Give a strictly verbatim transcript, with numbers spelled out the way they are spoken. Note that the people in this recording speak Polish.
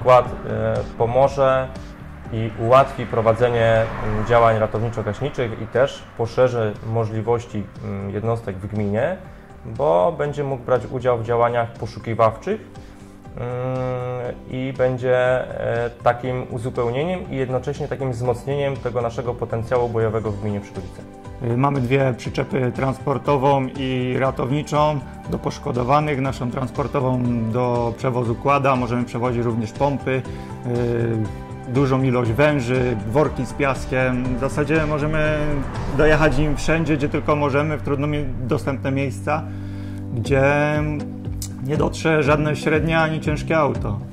skład pomoże i ułatwi prowadzenie działań ratowniczo-gaśniczych i też poszerzy możliwości jednostek w gminie, bo będzie mógł brać udział w działaniach poszukiwawczych i będzie takim uzupełnieniem i jednocześnie takim wzmocnieniem tego naszego potencjału bojowego w gminie Przygodzice. Mamy dwie przyczepy, transportową i ratowniczą do poszkodowanych, naszą transportową do przewozu kłada, możemy przewozić również pompy, dużą ilość węży, worki z piaskiem. W zasadzie możemy dojechać im wszędzie, gdzie tylko możemy, w trudno dostępne miejsca, gdzie nie dotrze żadne średnie ani ciężkie auto.